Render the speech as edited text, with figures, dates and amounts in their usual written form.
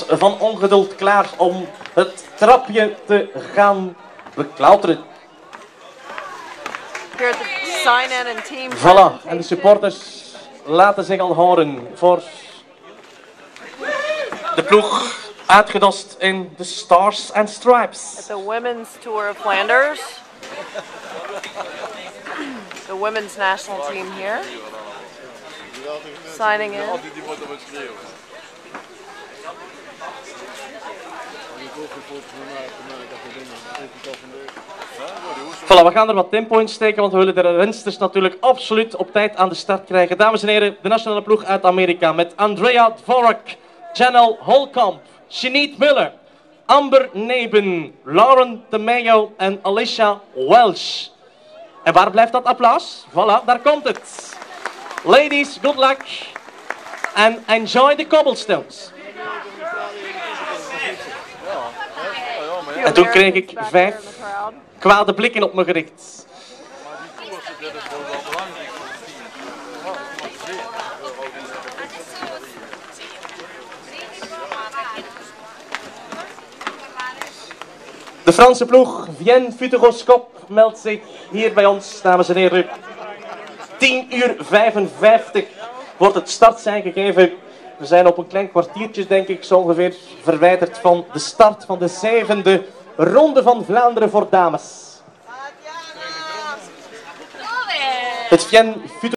van ongeduld klaar om het trapje te gaan beklauteren. Voilà, en de supporters laten zich al horen voor de ploeg uitgedost in de Stars and Stripes. At the Women's Tour of Flanders. The women's national team here. Signing in. Voilà, we gaan er wat tempo in steken, want we willen de rensters natuurlijk absoluut op tijd aan de start krijgen. Dames en heren, de nationale ploeg uit Amerika met Andrea, Dvorak, Janel, Holcomb, Sinead Miller, Amber Neben, Lauren Tamayo en Alicia Welsh. En waar blijft dat applaus? Voilà, daar komt het. Ladies, good luck and enjoy the cobblestones. En toen kreeg ik 5 kwade blikken op me gericht. De Franse ploeg Vienne Futuroscope meldt zich hier bij ons, dames en heren. 10:55 wordt het startsein gegeven. We zijn op een klein kwartiertje, denk ik, zo ongeveer verwijderd van de start van de 7e Ronde van Vlaanderen voor dames. Het Vienne